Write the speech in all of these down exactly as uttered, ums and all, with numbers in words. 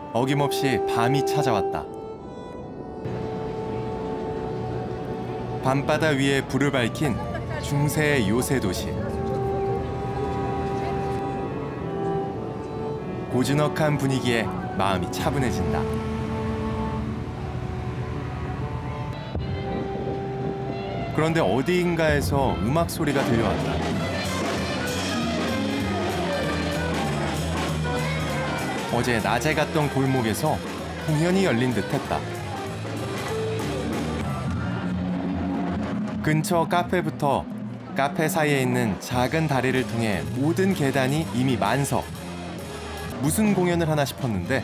어김없이 밤이 찾아왔다. 밤바다 위에 불을 밝힌 중세의 요새 도시. 고즈넉한 분위기에 마음이 차분해진다. 그런데 어디인가에서 음악 소리가 들려왔다. 어제 낮에 갔던 골목에서 공연이 열린 듯했다. 근처 카페부터 카페 사이에 있는 작은 다리를 통해 모든 계단이 이미 만석. 무슨 공연을 하나 싶었는데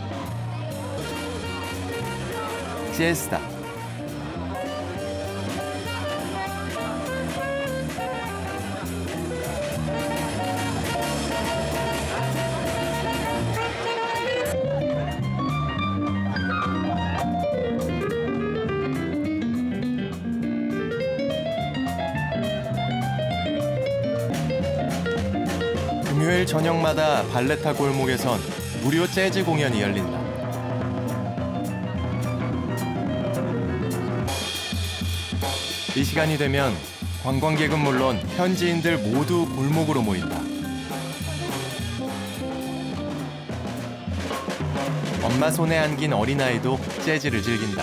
재즈다. 금요일 저녁마다 발레타 골목에선 무료 재즈 공연이 열린다. 이 시간이 되면 관광객은 물론 현지인들 모두 골목으로 모인다. 엄마 손에 안긴 어린아이도 재즈를 즐긴다.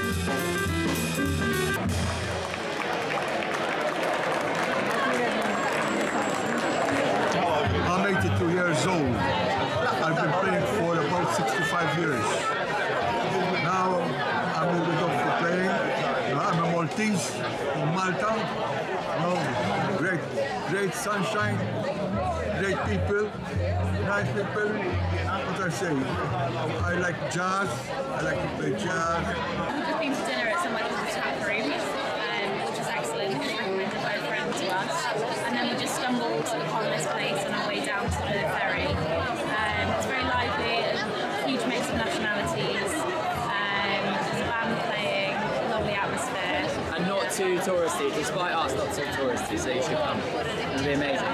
I'm eighty-two years old. I've been playing for about sixty-five years. Now I'm moving up for playing. I'm a Maltese from Malta. No, great, great sunshine, great people, nice people. What I say, I like jazz. I like to play jazz. We've been to dinner at somewhere called the Tap Room, um, which was excellent. It was recommended by a friend to us. And then we just stumbled upon this place on our way down to the ferry. Um, it's very lively, a huge mix of nationalities. Um, there's a band playing, lovely atmosphere. And not too touristy, despite us not too touristy, so you should come. It'll be amazing.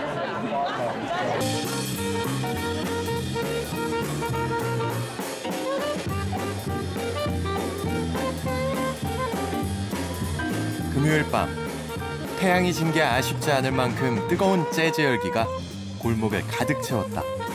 금요일 밤, 태양이 진 게 아쉽지 않을 만큼 뜨거운 재즈 열기가 골목을 가득 채웠다.